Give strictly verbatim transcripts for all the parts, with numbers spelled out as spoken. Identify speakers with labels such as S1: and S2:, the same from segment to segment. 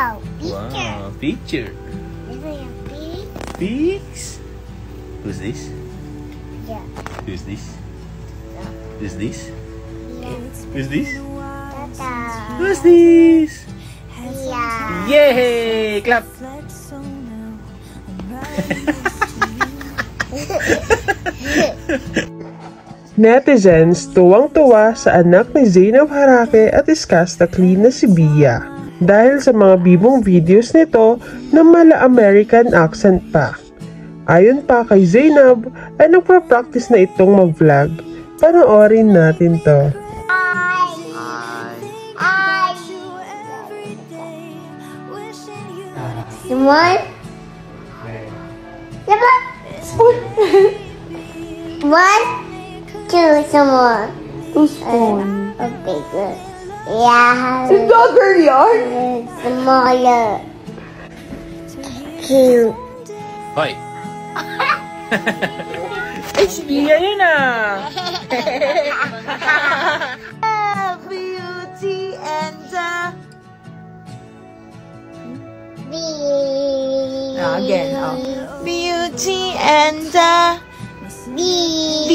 S1: Wow, picture.
S2: Wow, picture. Pics. Who's this?
S1: Yeah.
S2: Who's this?
S1: Yeah.
S2: Who's this?
S1: Yeah.
S2: Who's this?
S1: Tata.
S2: Who's this?
S1: Yeah.
S2: Yay! Clap!
S3: Netizens tuwang-tuwa sa anak ni Zeinab Harake at iskasta clean na si Bia dahil sa mga bibong videos nito na mala American accent pa. Ayon pa kay Zeinab ay nagpa-practice na itong mag-vlog. Panoorin natin to.
S1: One. One, two, some more.
S4: Spoon.
S1: Uh, bigger. Yeah.
S4: Si Dogger yun?
S1: Smaller. Cute.
S2: Hoy! Ay, si Bia yun ah!
S4: Beauty and uh...
S1: B.
S4: Ah, again, oh. Beauty and uh...
S1: B.
S4: B.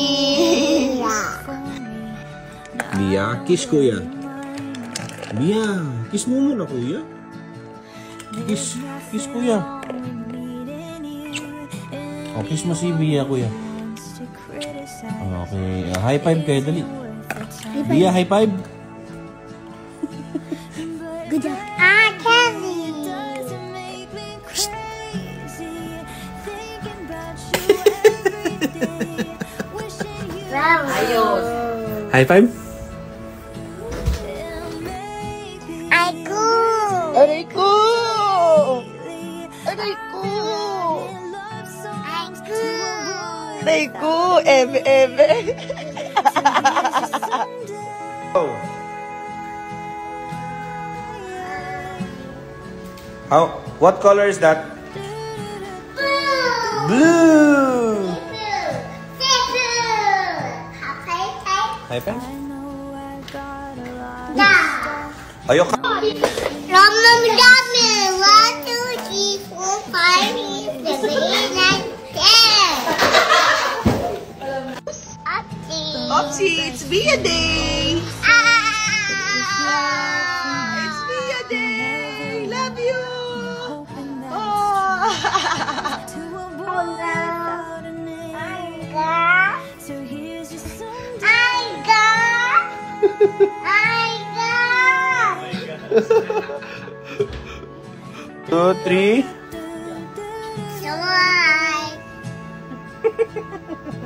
S2: Bia, kiss kuya. Bia, kiss mo muna kuya. Kiss, kiss kuya. Oh, kiss mo si Bia kuya. Okay, uh, high five kayo, dali. Bia, high five.
S1: Good job. Ah, Kelly.
S4: Ayos.
S2: High five.
S1: I go.
S4: Aray ko! Aray ko!
S1: I go.
S4: Aray ko! Ebe, ebe!
S2: Oh. How? What color is that? Blue. High five. Ayok.
S1: Ram ram dami. One, two, three, four, five, six, seven, eight, nine, ten. Upsy.
S4: Opsy, it's Bia Day!
S1: Ah.
S4: It's Bia Day! Love you! Oh!
S2: Two, three.
S1: So